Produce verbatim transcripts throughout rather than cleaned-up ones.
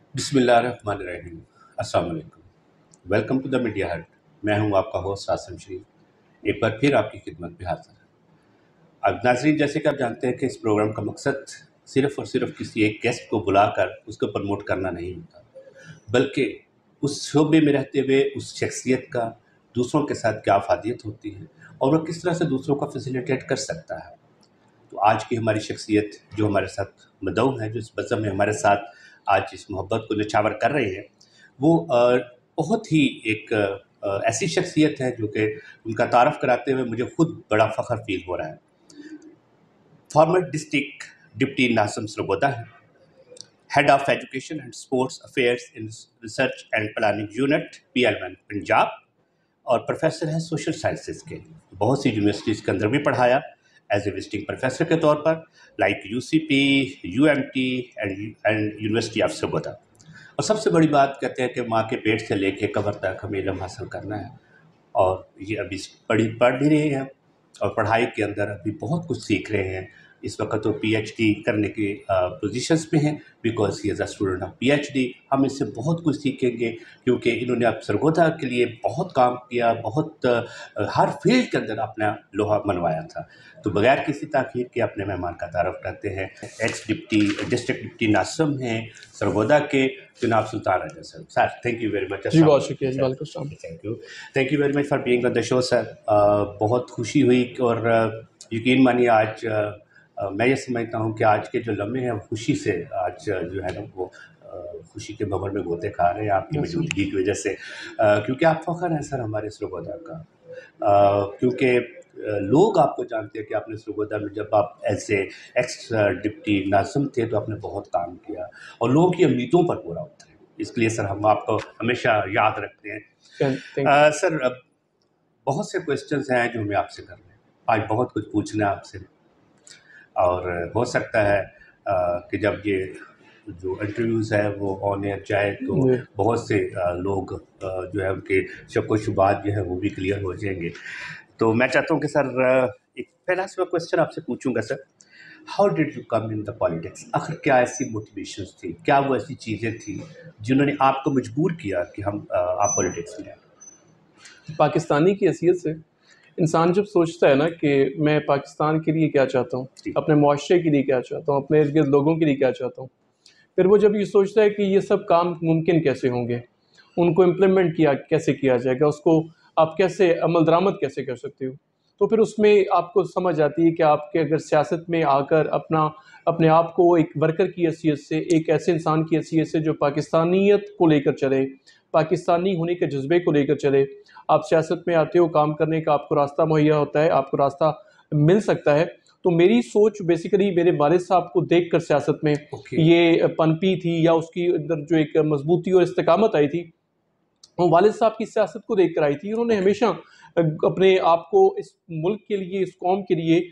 بسم اللہ الرحمن الرحیم۔ السلام علیکم، welcome to the Media Hit. میں ہوں آپ کا ہوسٹ آصم شریف، ایک بار پھر آپ کی خدمت میں حاضر ہے۔ اب ناظرین، جیسے کہ آپ جانتے ہیں کہ اس پروگرام کا مقصد صرف اور صرف کسی ایک گیسٹ کو بلا کر اس کو پروموٹ کرنا نہیں ہوتا، بلکہ اس شعبے میں رہتے ہوئے اس شخصیت کا دوسروں کے ساتھ کیا افادیت ہوتی ہے اور وہ کس طرح سے دوسروں کا فیسیلیٹیٹ کر سکتا ہے۔ تو آج کی ہماری شخصیت جو ہمارے ساتھ مدعو ہے، جو اس بزم میں ہمارے ساتھ آج اس محبت کو نچھاور کر رہے ہیں، وہ بہت ہی ایک ایسی شخصیت ہے جو کہ ان کا تعارف کراتے ہوئے مجھے خود بڑا فخر فیل ہو رہا ہے۔ فارمر ڈسٹرکٹ ڈپٹی ناظم سرگودا ہے، head of education and sports affairs in research and planning unit P L one Punjab, اور پروفیسر ہے سوشل سائنسز کے، بہت سی یونیورسٹیز کے اندر بھی پڑھایا ایز اے وزٹنگ پروفیسر کے طور پر، like U C P, U M T and university of Sargodha. اور سب سے بڑی بات کہتے ہیں کہ ماں کے پیٹ سے لے کے قبر تک ہمیں علم حاصل کرنا ہے، اور یہ ابھی پڑھی پڑھ بھی رہے ہیں اور پڑھائی کے اندر ابھی بہت کچھ سیکھ رہے ہیں۔ اس وقت وہ پی ایچ ڈی کرنے کی پوزیشنس میں ہیں، because he is a student of P H D. ہم اس سے بہت کچھ سیکھیں گے کیونکہ انہوں نے اب سرگودا کے لیے بہت کام کیا، بہت ہر فیلڈ کے اندر اپنا لوہا منوایا تھا۔ تو بغیر کسی تاخیر کے اپنے مہمان کا تعارف کرتے ہیں، ایکس ڈپٹی ڈسٹرکٹ ڈپٹی ناظم ہیں سرگودا کے، جناب Sultan Raja sir. Sir thank you very much. جی بہت شکریہ، وعلیکم السلام۔ Thank you thank you very much for being on the show sir. بہت خوشی ہوئی، اور یقین مانیے آج میں یہ سمجھتا ہوں کہ آج کے جو لمحے ہیں خوشی سے آج جو ہے نا وہ خوشی کے بھنور میں گوتے کھا رہے ہیں آپ کی موجودگی کی وجہ سے، کیونکہ آپ فخر ہیں سر ہمارے سرگودا کا، کیونکہ لوگ آپ کو جانتے ہیں کہ آپ نے سرگودا میں جب آپ ایز اے ایکس ڈپٹی ناظم تھے تو آپ نے بہت کام کیا اور لوگوں کی امیدوں پر پورا اترے، اس لیے سر ہم آپ کو ہمیشہ یاد رکھتے ہیں۔ سر بہت سے کویسچنز ہیں جو ہمیں آپ سے کرنے ہیں، آج بہت کچھ پوچھنا ہے آپ سے، اور ہو سکتا ہے کہ جب یہ جو انٹرویوز ہے وہ آن ایئر جائے تو بہت سے لوگ جو ہے ان کے شک و شبہات جو ہے وہ بھی کلیئر ہو جائیں گے۔ تو میں چاہتا ہوں کہ سر ایک پہلا سا کویسچن آپ سے پوچھوں گا sir, how did you come in the politics? آخر کیا ایسی موٹیویشنز تھی، کیا وہ ایسی چیزیں تھیں جنہوں نے آپ کو مجبور کیا کہ ہم آپ پالیٹکس میں جائیں؟ پاکستانی کی حیثیت سے انسان جب سوچتا ہے نا کہ میں پاکستان کے لیے کیا چاہتا ہوں، اپنے معاشرے کے لیے کیا چاہتا ہوں، اپنے ارد گرد لوگوں کے لیے کیا چاہتا ہوں، پھر وہ جب یہ سوچتا ہے کہ یہ سب کام ممکن کیسے ہوں گے، ان کو امپلیمنٹ کیا کیسے کیا جائے گا، اس کو آپ کیسے عمل درآمد کیسے کر سکتے ہو، تو پھر اس میں آپ کو سمجھ آتی ہے کہ آپ کے اگر سیاست میں آ کر اپنا اپنے آپ کو ایک ورکر کی حیثیت سے، ایک ایسے انسان کی حیثیت سے جو پاکستانیت کو لے کر چلے، پاکستانی ہونے کے جذبے کو لے کر چلے، آپ سیاست میں آتے ہو، کام کرنے کا آپ کو راستہ مہیا ہوتا ہے، آپ کو راستہ مل سکتا ہے۔ تو میری سوچ بیسیکلی میرے والد صاحب کو دیکھ کر سیاست میں یہ پنپی تھی، یا اس کی اندر جو ایک مضبوطی اور استقامت آئی تھی وہ والد صاحب کی سیاست کو دیکھ کر آئی تھی۔ انہوں نے ہمیشہ اپنے آپ کو اس ملک کے لیے، اس قوم کے لیے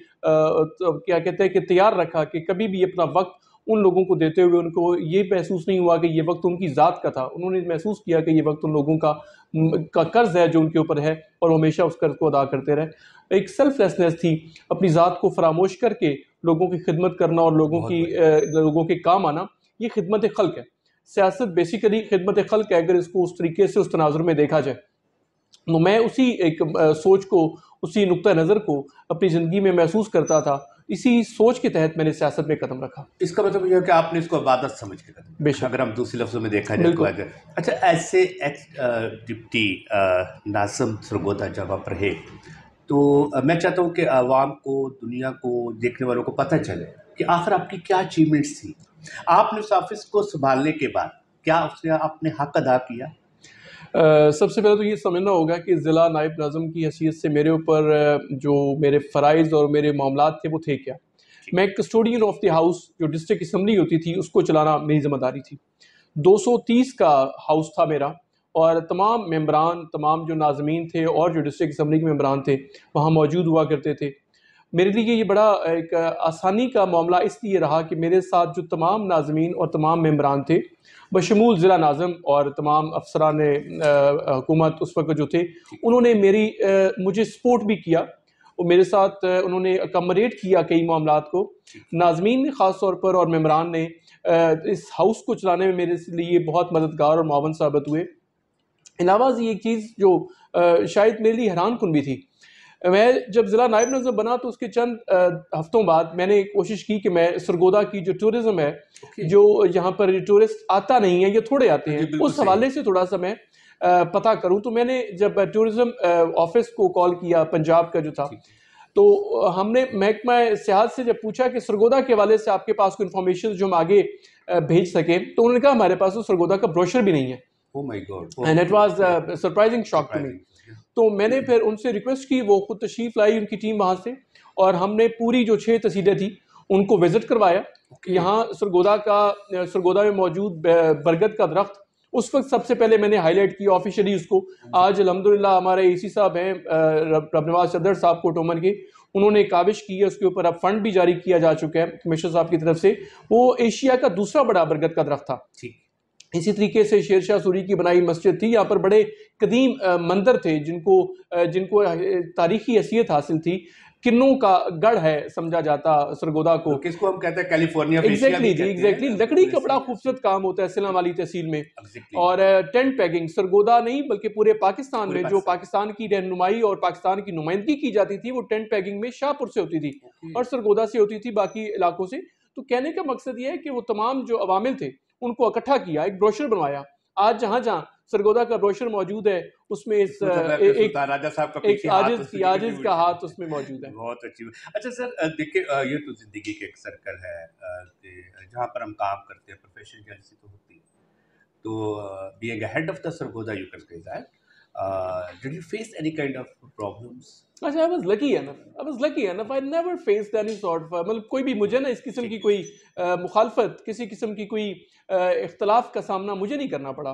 کیا کہتے ہیں کہ تیار رکھا کہ کبھی بھی اپنا وقت ان لوگوں کو دیتے ہوئے ان کو یہ محسوس نہیں ہوا کہ یہ وقت ان کی ذات کا تھا، انہوں نے محسوس کیا کہ یہ وقت ان لوگوں کا کا قرض ہے جو ان کے اوپر ہے، اور ہمیشہ اس قرض کو ادا کرتے رہے۔ ایک سیلف لیسنس تھی، اپنی ذات کو فراموش کر کے لوگوں کی خدمت کرنا اور لوگوں کی لوگوں کے کام آنا، یہ خدمت خلق ہے۔ سیاست بیسیکلی خدمت خلق ہے اگر اس کو اس طریقے سے اس تناظر میں دیکھا جائے۔ تو میں اسی ایک سوچ کو، اسی نقطہ نظر کو اپنی زندگی میں محسوس کرتا تھا، اسی سوچ کے تحت میں نے سیاست میں قدم رکھا۔ اس کا مطلب یہ ہے کہ آپ نے اس کو عبادت سمجھ کے قدم رکھا، اگر ہم دوسرے لفظوں میں دیکھا جائے تو۔ اچھا، ایسے ایکس ڈپٹی ناظم سرگودا جب آپ رہے تو میں چاہتا ہوں کہ عوام کو، دنیا کو، دیکھنے والوں کو پتہ چلے کہ آخر آپ کی کیا اچیومنٹس تھی، آپ نے اس آفس کو سنبھالنے کے بعد کیا اس نے آپ نے حق ادا کیا؟ سب سے پہلے تو یہ سمجھنا ہوگا کہ ضلع نائب ناظم کی حیثیت سے میرے اوپر جو میرے فرائض اور میرے معاملات تھے وہ تھے کیا۔ میں کسٹوڈین آف دی ہاؤس جو ڈسٹرکٹ اسمبلی ہوتی تھی اس کو چلانا میری ذمہ داری تھی۔ دو سو تیس کا ہاؤس تھا میرا، اور تمام ممبران، تمام جو ناظمین تھے اور جو ڈسٹرکٹ اسمبلی کے ممبران تھے وہاں موجود ہوا کرتے تھے۔ میرے لیے یہ بڑا ایک آسانی کا معاملہ اس لیے رہا کہ میرے ساتھ جو تمام ناظمین اور تمام ممبران تھے بشمول ضلع ناظم اور تمام افسران حکومت اس وقت جو تھے، انہوں نے میری مجھے سپورٹ بھی کیا اور میرے ساتھ انہوں نے اکموڈیٹ کیا کئی معاملات کو۔ ناظمین نے خاص طور پر اور ممبران نے اس ہاؤس کو چلانے میں میرے لیے بہت مددگار اور معاون ثابت ہوئے۔ علاوہ یہ ایک چیز جو شاید میرے لیے حیران کن بھی تھی، میں جب ضلع نائب نظم بنا تو اس کے چند ہفتوں بعد میں نے کوشش کی کہ میں سرگودا کی جو ٹورزم ہے، جو یہاں پر ٹورسٹ آتا نہیں ہے یا تھوڑے آتے ہیں، اس حوالے سے تھوڑا سا میں پتہ کروں۔ تو میں نے جب ٹورزم آفس کو کال کیا پنجاب کا جو تھا، تو ہم نے محکمہ سیاحت سے جب پوچھا کہ سرگودا کے حوالے سے آپ کے پاس کوئی انفارمیشن جو ہم آگے بھیج سکیں، تو انہوں نے کہا ہمارے پاس تو سرگودا کا بروشر بھی نہیں ہے۔ Oh my God. And it was a surprising shock to me. تو میں نے پھر ان سے ریکویسٹ کی، وہ خود تشریف لائی ان کی ٹیم وہاں سے، اور ہم نے پوری جو چھ تحصیلیں تھیں ان کو وزٹ کروایا۔ یہاں سرگودا کا سرگودا میں موجود برگد کا درخت اس وقت سب سے پہلے میں نے ہائی لائٹ کیا آفیشلی اس کو۔ آج الحمدللہ ہمارے اے سی صاحب ہیں رب نواز صدر صاحب کو ٹومن کے، انہوں نے کاوش کی ہے، اس کے اوپر اب فنڈ بھی جاری کیا جا چکا ہے کمشنر صاحب کی طرف سے۔ وہ ایشیا کا دوسرا بڑا برگد کا درخت تھا۔ اسی طریقے سے شیر شاہ سوری کی بنائی مسجد تھی، یہاں پر بڑے قدیم مندر تھے جن کو جن کو تاریخی حیثیت حاصل تھی۔ کنوں کا گڑھ ہے سمجھا جاتا سرگودا کو، کس کو ہم کہتے ہیں کیلیفورنیا، ایگزیکٹلی جی ایگزیکٹلی لکڑی کا بڑا خوبصورت کام ہوتا ہے سلام والی تحصیل میں۔ اور ٹینٹ پیگنگ سرگودا نہیں بلکہ پورے پاکستان میں جو پاکستان کی رہنمائی اور پاکستان کی نمائندگی کی جاتی تھی، وہ ٹینٹ پیگنگ میں شاہ پور سے ہوتی تھی اور سرگودا سے ہوتی تھی باقی علاقوں سے۔ تو کہنے کا مقصد یہ ہے کہ وہ تمام جو عوامل تھے ان کو اکٹھا کیا، ایک بروشر بنوایا۔ آج جہاں جہاں سرگودا کا بروشر موجود ہے اس میں اس ایک عاجز کی عاجز کا ہاتھ اس میں موجود ہے۔ بہت اچھی بات۔ اچھا سر دیکھیں، یہ تو زندگی کے ایک سرکل ہے جہاں پر ہم کام کرتے ہیں، پروفیشنل جیلسی تو ہوتی ہے، تو being a head of the Sargodha, you can say that. Uh, did you face any kind of problems? اچھا I was lucky enough I was lucky enough I never faced any sort of مطلب کوئی بھی مجھے نا اس قسم کی کوئی مخالفت، کسی قسم کی کوئی اختلاف کا سامنا مجھے نہیں کرنا پڑا۔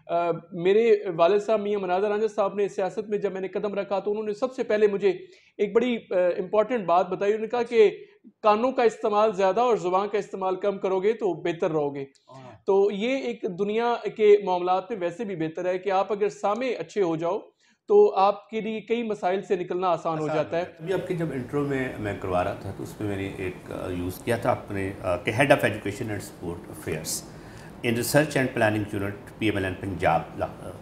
میرے والد صاحب میاں مناظر رانجھا صاحب نے سیاست میں جب میں نے قدم رکھا تو انہوں نے سب سے پہلے مجھے ایک بڑی امپورٹنٹ بات بتائی۔ انہوں نے کہا کہ کانوں کا استعمال زیادہ اور زبان کا استعمال کم کرو گے تو بہتر رہو گے۔ تو یہ ایک دنیا کے معاملات میں ویسے بھی بہتر ہے کہ آپ اگر سامع اچھے ہو جاؤ تو آپ کے لیے کئی مسائل سے نکلنا آسان ہو جاتا ہے۔ ابھی آپ کے جب انٹرو میں میں کروا رہا تھا تو اس میں میں نے ایک یوز کیا تھا آپ نے کہ head of education and sport affairs in research and planning unit P M L N Punjab.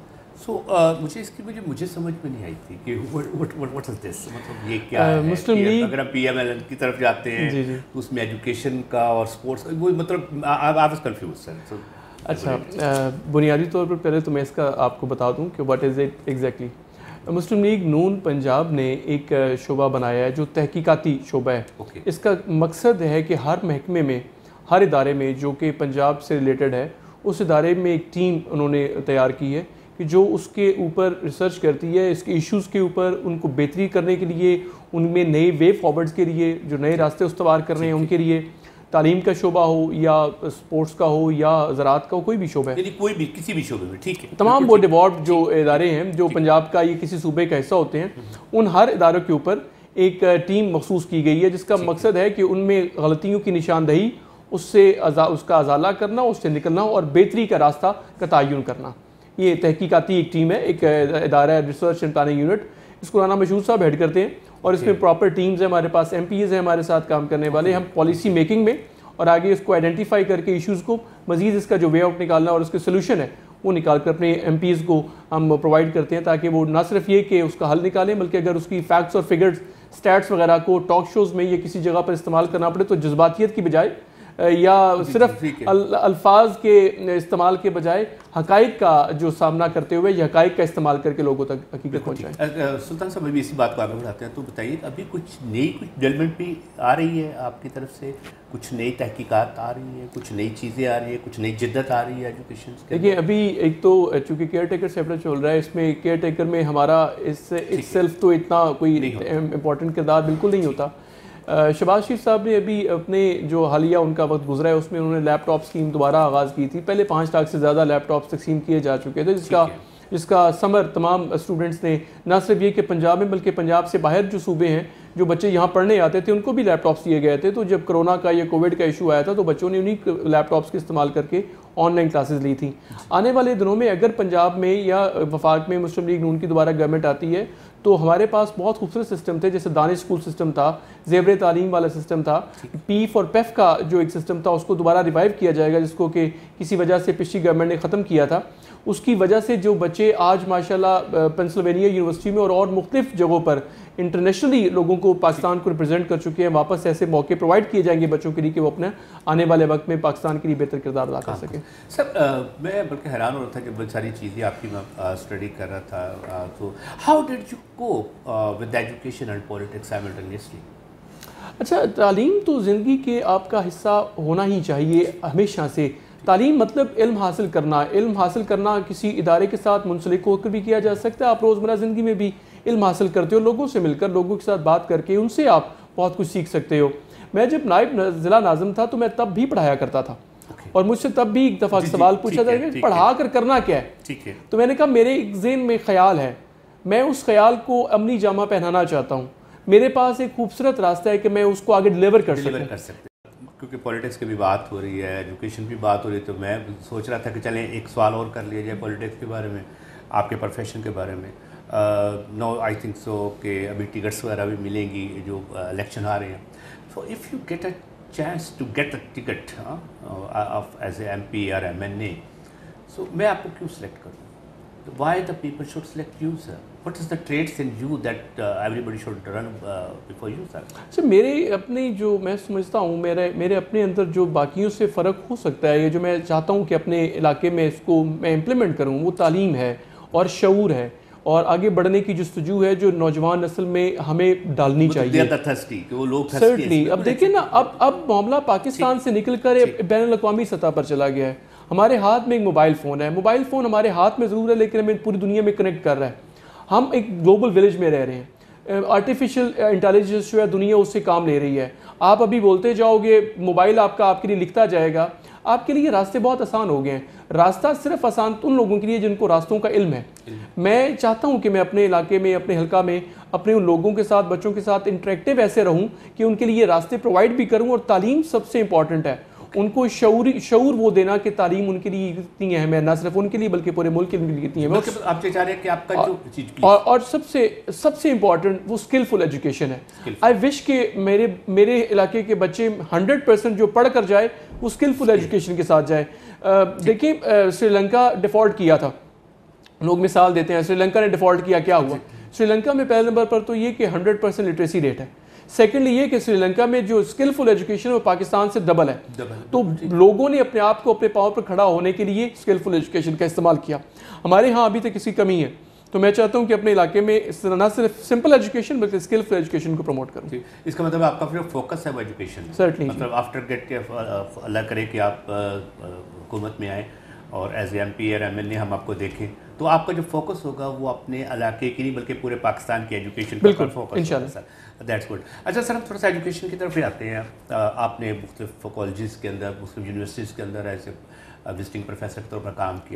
So مجھے اس کی مجھے مجھے سمجھ میں نہیں آئی تھی کہ واٹ از دس، مطلب یہ کیا ہے؟ مسلم لیگ اگر ہم پی ایم ایل این کی طرف جاتے ہیں تو اس میں ایجوکیشن کا اور اسپورٹس وہ مطلب آئی واز کنفیوز سر۔ اچھا بنیادی طور پر پہلے تو میں اس کا آپ کو بتا دوں کہ what is it exactly. Muslim League Noon Punjab نے ایک شعبہ بنایا ہے جو تحقیقاتی شعبہ ہے۔ اس کا مقصد ہے کہ ہر محکمے میں، ہر ادارے میں جو کہ پنجاب سے ریلیٹڈ ہے، اس ادارے میں ایک ٹیم انہوں نے تیار کی ہے کہ جو اس کے اوپر ریسرچ کرتی ہے، اس کے ایشوز کے اوپر، ان کو بہتری کرنے کے لیے، ان میں نئے وے فارورڈز کے لیے جو نئے راستے استوار کر رہے ہیں ان کے لیے، تعلیم کا شعبہ ہو یا اسپورٹس کا ہو یا زراعت کا ہو، کوئی بھی شعبہ ہے، یعنی کوئی بھی کسی بھی شعبے میں، ٹھیک ہے، تمام وہ ڈیوالوپڈ جو ادارے ہیں جو پنجاب کا یا کسی صوبے کا حصہ ہوتے ہیں، ان ہر اداروں کے اوپر ایک ٹیم مخصوص کی گئی ہے جس کا مقصد ہے کہ ان میں غلطیوں کی نشاندہی، اس سے اس کا ازالہ کرنا، اس سے نکلنا اور بہتری کا راستہ کا تعین کرنا۔ یہ تحقیقاتی ایک ٹیم ہے، ایک ادارہ ہے ریسرچ اینڈ پلاننگ یونٹ، اس کو رانا مشہور صاحب ہیڈ کرتے ہیں، اور اس میں پراپر ٹیمز ہیں، ہمارے پاس ایم پیز ہیں ہمارے ساتھ کام کرنے والے۔ ہم پالیسی میکنگ میں اور آگے اس کو آئیڈینٹیفائی کر کے ایشوز کو مزید اس کا جو وے آؤٹ نکالنا اور اس کے سلوشن ہے وہ نکال کر اپنے ایم پیز کو ہم پرووائڈ کرتے ہیں، تاکہ وہ نہ صرف یہ کہ اس کا حل نکالیں بلکہ اگر اس کی فیکٹس اور فگرز، سٹیٹس وغیرہ کو ٹاک شوز میں یا کسی جگہ پر استعمال کرنا پڑے تو جذباتیت کی بجائے یا صرف الفاظ کے استعمال کے بجائے حقائق کا جو سامنا کرتے ہوئے یہ حقائق کا استعمال کر کے لوگوں تک حقیقت پہنچائیں۔ سلطان صاحب ابھی اسی بات کو آگے بڑھاتے ہیں، تو بتائیے ابھی کچھ نئی کچھ ڈیولپمنٹ بھی آ رہی ہے آپ کی طرف سے، کچھ نئی تحقیقات آ رہی ہیں، کچھ نئی چیزیں آ رہی ہیں، کچھ نئی جدت آ رہی ہے ایجوکیشن کے؟ دیکھیے ابھی ایک تو چونکہ کیئر ٹیکر سیپٹر چل رہا ہے، اس میں کیئر ٹیکر میں ہمارا اس اٹ سیلف تو اتنا کوئی امپورٹنٹ کردار بالکل نہیں ہوتا۔ شہباز شریف صاحب نے ابھی اپنے جو حالیہ ان کا وقت گزرا ہے اس میں انہوں نے لیپ ٹاپ اسکیم دوبارہ آغاز کی تھی۔ پہلے پانچ لاکھ سے زیادہ لیپ ٹاپس تقسیم کیے جا چکے تھے، جس کا جس کا ثمر تمام اسٹوڈنٹس نے نہ صرف یہ کہ پنجاب میں بلکہ پنجاب سے باہر جو صوبے ہیں جو بچے یہاں پڑھنے آتے تھے ان کو بھی لیپ ٹاپس دیے گئے تھے۔ تو جب کرونا کا یا کووڈ کا ایشو آیا تھا تو بچوں نے انہیں لیپ ٹاپس کے استعمال کر کے آن لائن کلاسز لی تھیں. آنے والے دنوں میں اگر پنجاب میں یا وفاق میں مسلم لیگ نون کی دوبارہ گورنمنٹ آتی ہے تو ہمارے پاس بہت خوبصورت سسٹم تھے, جیسے دانش اسکول سسٹم تھا, زیور تعلیم والا سسٹم تھا, پیف اور پیف کا جو ایک سسٹم تھا اس کو دوبارہ ریوائیو کیا جائے گا, جس کو کہ کسی وجہ سے پچھلی گورنمنٹ نے ختم کیا تھا. اس کی وجہ سے جو بچے آج ماشاءاللہ پینسلوینیا یونیورسٹی میں اور اور مختلف جگہوں پر انٹرنیشنلی لوگوں کو پاکستان کو ریپرزینٹ کر چکے ہیں, واپس ایسے موقع پرووائڈ کیے جائیں گے بچوں کے لیے کہ وہ اپنے آنے والے وقت میں پاکستان کے لیے بہتر کردار ادا کر سکیں. سر میں بلکہ حیران ہو رہا تھا کہ بہت ساری چیزیں آپ کی میں اسٹڈی کر رہا تھا, تو how did you cope with education and politics simultaneously? اچھا, تعلیم تو زندگی کے آپ کا حصہ ہونا ہی چاہیے ہمیشہ سے. تعلیم مطلب علم حاصل کرنا. علم حاصل کرنا کسی ادارے کے ساتھ منسلک ہو کر بھی کیا جا سکتا ہے. آپ روزمرہ زندگی میں بھی علم حاصل کرتے ہو, لوگوں سے مل کر, لوگوں کے ساتھ بات کر کے, ان سے آپ بہت کچھ سیکھ سکتے ہو. میں جب نائب ضلع ناظم تھا تو میں تب بھی پڑھایا کرتا تھا, اور مجھ سے تب بھی ایک دفعہ سوال پوچھا تھا کہ پڑھا کر کرنا کیا ہے. تو میں نے کہا میرے ایک ذہن میں خیال ہے, میں اس خیال کو عملی جامہ پہنانا چاہتا ہوں. میرے پاس ایک خوبصورت راستہ ہے کہ میں اس کو آگے ڈیلیور کر سکوں. کیونکہ پولیٹکس کی بھی بات ہو رہی ہے, ایجوکیشن بھی بات ہو رہی ہے, تو میں سوچ رہا تھا کہ چلیں ایک سوال اور کر لیا جائے پولیٹکس کے بارے میں, آپ کے پروفیشن کے بارے میں. نو آئی تھنک سو کہ ابھی ٹکٹس وغیرہ بھی ملیں گی جو الیکشن آ رہے ہیں. So if you get a chance to get a ticket of as a M P اور ایم این اے, سو میں آپ کو کیوں سلیکٹ کروں؟ Why the people should select you, sir? What is the traits in you that uh, everybody should run uh, before you, sir? سر میرے اپنی جو میں سمجھتا ہوں میرے میرے اپنے اندر جو باقیوں سے فرق ہو سکتا ہے, یہ جو میں چاہتا ہوں کہ اپنے علاقے میں اس کو میں امپلیمنٹ کروں, وہ تعلیم ہے اور شعور ہے اور آگے بڑھنے کی جستجو ہے جو نوجوان نسل میں ہمیں ڈالنی چاہیے. سرٹنلی اب دیکھیں نا, اب اب معاملہ پاکستان سے نکل کر بین الاقوامی سطح پر چلا گیا ہے. ہمارے ہاتھ میں ایک موبائل فون ہے, موبائل فون ہمارے ہاتھ میں ضرور ہے لیکن ہمیں پوری دنیا میں کنیکٹ کر رہا ہے. ہم ایک گلوبل ولیج میں رہ رہے ہیں. آرٹیفیشل انٹیلیجنس جو ہے دنیا اس سے کام لے رہی ہے. آپ ابھی بولتے جاؤ گے, موبائل آپ کا آپ کے لیے لکھتا جائے گا, آپ کے لیے راستے بہت آسان ہو گئے ہیں. راستہ صرف آسان ان لوگوں کے لیے جن کو راستوں کا علم ہے. میں چاہتا ہوں کہ میں اپنے علاقے میں, اپنے حلقہ میں, اپنے ان لوگوں کے ساتھ, بچوں کے ساتھ انٹریکٹیو ایسے رہوں کہ ان کے لیے راستے پرووائڈ بھی کروں. اور تعلیم سب سے امپورٹنٹ ہے, ان کو شعوری شعور وہ دینا کہ تعلیم ان کے لیے اتنی اہم ہے, نہ صرف ان کے لیے بلکہ پورے ملک کے لیے اتنی اہم ہے. آپ چاہ رہے ہیں کہ آپ کا جو اور اور سب سے سب سے امپورٹنٹ وہ اسکلفل ایجوکیشن ہے. آئی وش کہ میرے میرے علاقے کے بچے ہنڈریڈ پرسینٹ جو پڑھ کر جائے وہ اسکلفل ایجوکیشن کے ساتھ جائے. دیکھیں سری لنکا ڈیفالٹ کیا تھا, لوگ مثال دیتے ہیں سری لنکا نے ڈیفالٹ کیا, کیا ہوا؟ سری لنکا میں پہلے نمبر پر تو یہ کہ ہنڈریڈ پرسینٹ لٹریسی ریٹ ہے. سیکنڈلی یہ کہ سری لنکا میں جو اسکلفل ایجوکیشن ہے وہ پاکستان سے ڈبل ہے. تو لوگوں نے اپنے آپ کو اپنے پاؤں پر کھڑا ہونے کے لیے اسکلفل ایجوکیشن کا استعمال کیا. ہمارے ہاں ابھی تک اس کی کمی ہے, تو میں چاہتا ہوں کہ اپنے علاقے میں نہ صرف سمپل ایجوکیشن بلکہ اسکلفل ایجوکیشن کو پروموٹ کروں. اس کا مطلب آپ کا پھر فوکس ہے وہ ایجوکیشن. سرٹنلی, مطلب آفٹر گیٹ کے اللہ کرے کہ آپ حکومت میں آئیں اور ایز اے ایم پی اور ایم ایل اے ہم آپ کو دیکھیں, تو آپ کا جو فوکس ہوگا وہ اپنے علاقے کی نہیں بلکہ پورے پاکستان کی ایجوکیشن پر فوکس ہوگا. Sir that's good. اچھا سر, ہم تھوڑا سا ایجوکیشن کی طرف ہی آتے ہیں. آپ نے مختلف کالجز کے اندر, مختلف یونیورسٹیز کے اندر ایز اے وزٹنگ پروفیسر کے طور پر کام کیا.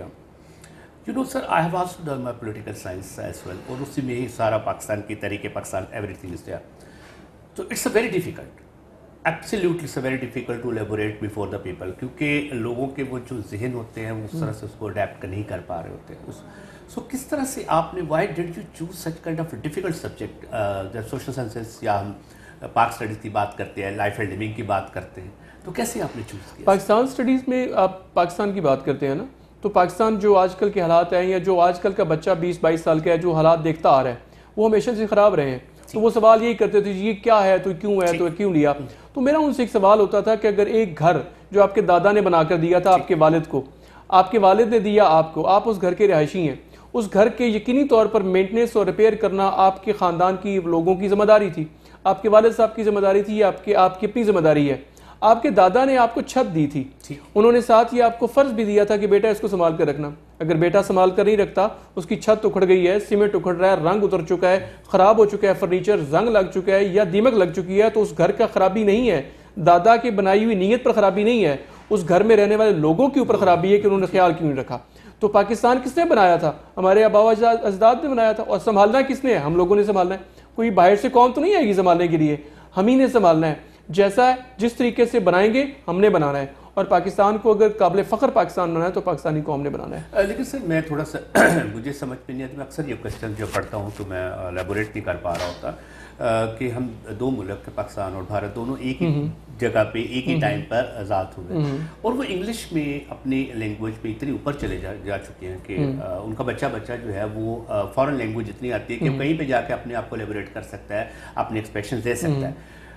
You know sir, I have also done my political science as well, اور اسی میں ہی سارا پاکستان کی تحریک Pakistan every thing is there. تو it's a very difficult, absolutely it's a very difficult to elaborate before the people, کیونکہ لوگوں کے وہ جو ذہن ہوتے ہیں وہ اس طرح سے اس کو اڈیپٹ نہیں کر پا رہے ہوتے ہیں. سو کس طرح سے آپ نے, why did you choose such kind of difficult subject, social sciences یا ہم پاک اسٹڈیز کی بات کرتے ہیں, لائف اینڈ لیونگ کی بات کرتے ہیں, تو کیسے آپ نے چوز کیا؟ پاکستان اسٹڈیز میں آپ پاکستان کی بات کرتے ہیں نا, تو پاکستان جو آج کل کے حالات ہیں یا جو آج کل کا بچہ بیس بائیس سال کا ہے جو حالات دیکھتا آ رہا ہے وہ ہمیشہ سے خراب رہے ہیں. تو وہ سوال یہی کرتے تھے یہ کیا ہے, تو کیوں ہے, تو کیوں لیا. تو میرا ان سے ایک سوال ہوتا تھا کہ اگر ایک گھر جو آپ کے دادا نے بنا کر دیا تھا آپ کے والد کو, آپ کے والد نے دیا آپ کو, آپ اس گھر کے رہائشی ہیں, اس گھر کے یقینی طور پر مینٹننس اور ریپیئر کرنا آپ کے خاندان کی لوگوں کی ذمہ داری تھی, آپ کے والد صاحب کی ذمہ داری تھی, آپ کے آپ کی اپنی ذمہ داری ہے. آپ کے دادا نے آپ کو چھت دی تھی, انہوں نے ساتھ یہ آپ کو فرض بھی دیا تھا کہ بیٹا اس کو سنبھال کر رکھنا. اگر بیٹا سنبھال کر نہیں رکھتا, اس کی چھت اکھڑ گئی ہے, سیمنٹ اکھڑ رہا ہے, رنگ اتر چکا ہے, خراب ہو چکا ہے فرنیچر, زنگ لگ چکا ہے یا دیمک لگ چکی ہے, تو اس گھر کا خرابی نہیں ہے, دادا کی بنائی ہوئی نیت پر خرابی نہیں ہے, اس گھر میں رہنے والے لوگوں کے اوپر خرابی ہے کہ انہوں نے خیال کیوں نہیں رکھا. تو پاکستان کس نے بنایا تھا؟ ہمارے آبا و اجداد نے بنایا تھا, اور سنبھالنا کس نے ہے؟ ہم لوگوں نے سنبھالنا ہے. کوئی باہر سے قوم تو نہیں آئے گی سنبھالنے کے لیے, ہم ہی نے سنبھالنا ہے. جیسا ہے جس طریقے سے بنائیں گے ہم نے بنانا ہے, اور پاکستان کو اگر قابل فخر پاکستان بنانا ہے تو پاکستانی کو ہم نے بنانا ہے. لیکن سر میں تھوڑا سا مجھے سمجھ میں نہیں آتی, میں اکثر یہ کوشچن جو پڑھتا ہوں تو میں الیبوریٹ نہیں کر پا رہا ہوتا کہ ہم دو ملک پاکستان اور بھارت دونوں ایک ہی جگہ پہ ایک ہی ٹائم پر آزاد ہوئے, اور وہ انگلش میں اپنی لینگویج پہ اتنی اوپر چلے جا جا چکے ہیں کہ ان کا بچہ بچہ جو ہے وہ فارن لینگویج اتنی آتی ہے کہ کہیں پہ جا کے اپنے آپ کو الیبوریٹ کر سکتا ہے, اپنے ایکسپریشن دے سکتا ہے.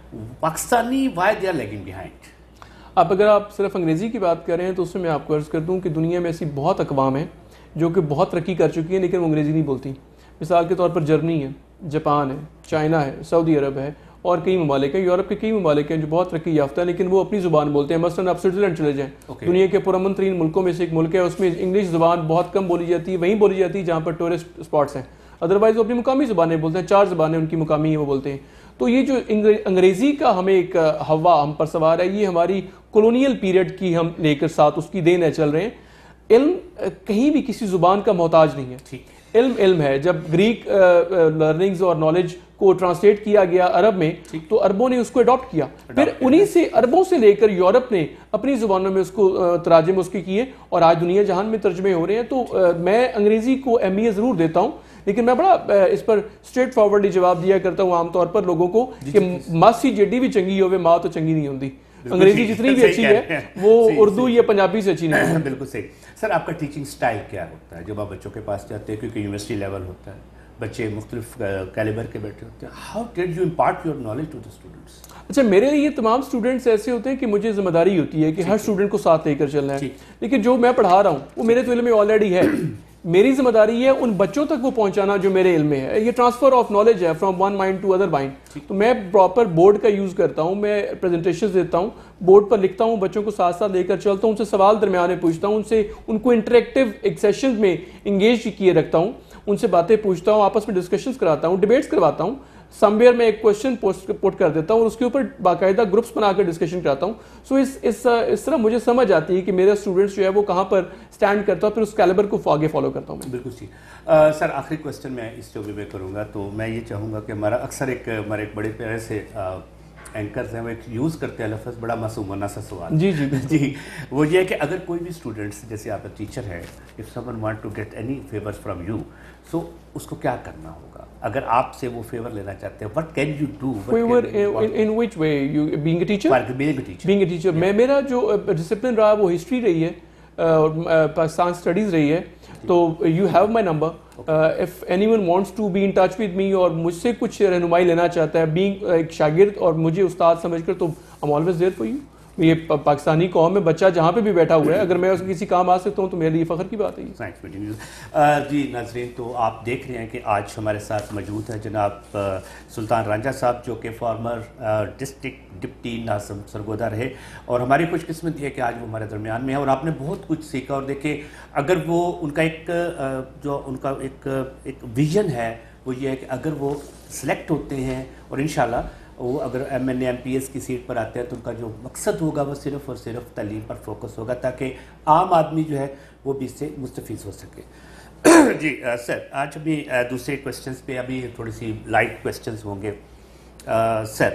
Pakistani why they are lagging behind. اب اگر آپ صرف انگریزی کی بات کر رہے ہیں تو اس میں میں آپ کو عرض کر دوں کہ دنیا میں ایسی بہت اقوام ہیں جو کہ بہت ترقی کر چکی ہیں لیکن وہ انگریزی نہیں بولتی. مثال کے طور پر جرمنی ہے, جاپان ہے, چائنا ہے, سعودی عرب ہے, اور کئی ممالک ہیں, یورپ کے کئی ممالک ہیں جو بہت ترقی یافتہ ہیں لیکن وہ اپنی زبان بولتے ہیں. مثلاً آپ سوئٹزرلینڈ چلے جائیں, دنیا کے پرامن ترین ملکوں میں سے ایک ملک ہے, اس میں انگلش زبان بہت کم بولی جاتی ہے, وہیں بولی جاتی ہے جہاں پر ٹورسٹ اسپاٹس ہیں. ادروائز وہ اپنی مقامی زبانیں بولتے ہیں, چار زبانیں ان کی مقامی ہیں وہ بولتے ہیں. تو یہ جو انگریزی کا ہمیں ایک ہوا ہم پر سوار ہے, یہ ہماری کولونیل پیریڈ کی ہم لے کر ساتھ اس کی دین ہے چل رہے ہیں. علم کہیں بھی کسی زبان کا محتاج نہیں ہے, علم علم ہے. جب گریک لرننگز اور نالج کو ٹرانسلیٹ کیا گیا عرب میں تو عربوں نے اس کو اڈاپٹ کیا, پھر انہی سے عربوں سے لے کر یورپ نے اپنی زبانوں میں اس کو تراجم اس کے کیے, اور آج دنیا جہان میں ترجمے ہو رہے ہیں. تو میں انگریزی کو اہمیت ضرور دیتا ہوں, لیکن میں بڑا اس پر اسٹریٹ فارورڈلی جواب دیا کرتا ہوں عام طور پر لوگوں کو کہ ماسی جیڈی بھی چنگی ہوئے ماں تو چنگی نہیں ہوتی. انگریزی جتنی بھی اچھی ہے وہ اردو یا پنجابی سے اچھی نہیں ہے. بالکل صحیح. سر آپ کا ٹیچنگ سٹائل کیا ہوتا ہے جب آپ بچوں کے پاس جاتے ہیں, کیونکہ یونیورسٹی لیول ہوتا ہے, بچے مختلف کیلیبر کے بیٹھے ہوتے ہیں, how did you impart your knowledge to the students? اچھا, میرے لیے تمام اسٹوڈنٹس ایسے ہوتے ہیں کہ مجھے ذمہ داری ہوتی ہے کہ ہر اسٹوڈنٹ کو ساتھ لے کر چلنا ہے, لیکن جو میں پڑھا رہا ہوں وہ میرے تو علم میں آلریڈی ہے. میری ذمہ داری ہے ان بچوں تک وہ پہنچانا جو میرے علم میں ہے. یہ ٹرانسفر آف نالج ہے from one mind to other mind. تو میں پراپر بورڈ کا یوز کرتا ہوں, میں پریزنٹیشنز دیتا ہوں, بورڈ پر لکھتا ہوں, بچوں کو ساتھ ساتھ لے کر چلتا ہوں, ان سے سوال درمیان میں پوچھتا ہوں, ان سے ان کو انٹریکٹیو ایک سیشنز میں انگیج کیے رکھتا ہوں, ان سے باتیں پوچھتا ہوں, آپس میں ڈسکشنز کراتا ہوں, ڈیبیٹس کرواتا ہوں. سم ویئر میں ایک کوشچن پوٹ کر دیتا ہوں اور اس کے اوپر باقاعدہ گروپس بنا کر ڈسکشن کراتا ہوں. سو اس اس اس طرح مجھے سمجھ آتی ہے کہ میرا اسٹوڈنٹس جو ہے وہ کہاں پر اسٹینڈ کرتا ہے, پھر اس کیلیبر کو آگے فالو کرتا ہوں. بالکل ٹھیک. سر آخری کوشچن میں اس شعبے میں کروں گا, تو میں یہ چاہوں گا کہ ہمارا اکثر ایک ہمارے ایک بڑے پیارے سے اینکرز ہیں وہ ایک یوز کرتے ہیں لفظ, بڑا معصومانہ سا سوال. جی جی جی وہ یہ ہے کہ اگر کوئی بھی اسٹوڈنٹس, جیسے آپ ٹیچر ہے, if someone want to get any favour from you, so اس کو کیا کرنا ہوگا اگر آپ سے وہ فیور لینا چاہتے ہیں؟ What can you do favour in which way you being a teacher? Being a teacher میں میرا جو ڈسپلن رہا وہ ہسٹری رہی ہے اور پاکستان اسٹڈیز رہی ہے. تو you have my number, if anyone wants to be in touch with me اور مجھ سے کچھ رہنمائی لینا چاہتا ہے بینگ ایک شاگرد اور مجھے استاد سمجھ کر, تو I am always there for you. یہ پاکستانی قوم میں بچہ جہاں پہ بھی بیٹھا ہوا ہے, اگر میں اس کسی کام آ سکتا ہوں تو میرے لیے فخر کی بات ہے. جی ناظرین, تو آپ دیکھ رہے ہیں کہ آج ہمارے ساتھ موجود ہیں جناب سلطان رانجھا صاحب, جو کہ فارمر ڈسٹرکٹ ڈپٹی ناظم سرگودا رہے, اور ہماری خوش قسمتی ہے کہ آج وہ ہمارے درمیان میں ہے, اور آپ نے بہت کچھ سیکھا. اور دیکھیں اگر وہ ان کا ایک جو ان کا ایک ایک ویژن ہے وہ یہ ہے کہ اگر وہ سلیکٹ ہوتے ہیں اور انشاءاللہ وہ اگر M N A M P S کی سیٹ پر آتے ہیں تو ان کا جو مقصد ہوگا وہ صرف اور صرف تعلیم پر فوکس ہوگا, تاکہ عام آدمی جو ہے وہ بھی اس سے مستفید ہو سکے. جی سر, آج ابھی دوسرے کویسچنس پہ ابھی تھوڑی سی لائٹ کویسچنس ہوں گے. سر